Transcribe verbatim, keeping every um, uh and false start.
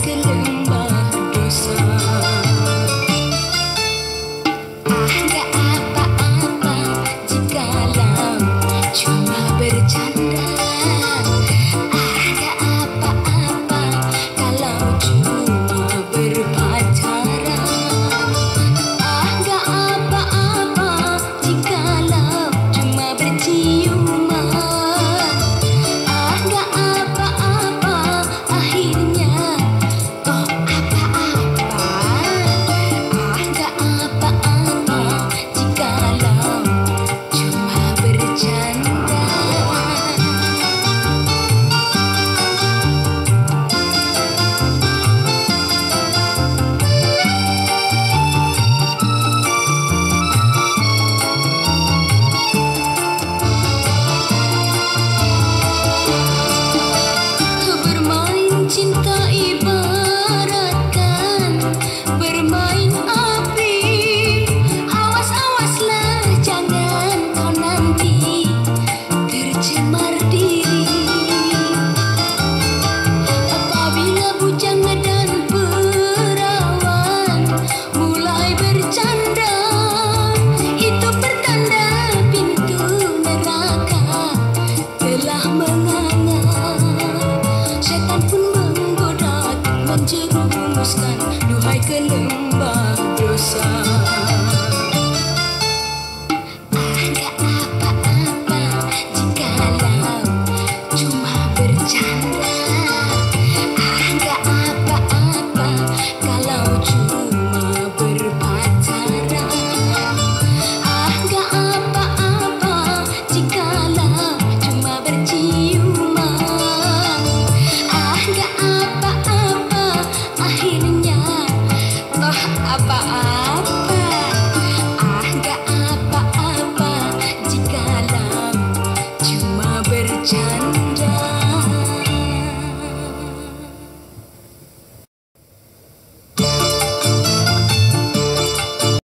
ke lembah dosa. Ah, gak apa-apa jikalau cuma bercanda. Ah, gak apa-apa kalau cuma berpacaran. Ah, gak apa-apa jikalau cuma berciuman. Ah, gak apa-apa akhirnya oh apa-apa. Ah, gak apa-apa jikalau cuma bercanda. Bermain cinta ibaratkan bermain api. Awas-awaslah jangan kau nanti tercemar diri. Apabila bujang dan perawan mulai bercanda, itu pertanda pintu neraka telah menganga. Setan pun menggoda menjerumuskan duhai ke lembah dosa. Ah, gak apa-apa jikalau cuma bercanda. Ah, gak apa-apa kalau cuma berpacaran. Ah, gak apa-apa jikalau cuma berciuman. Ah, gak apa-apa akhirnya toh apa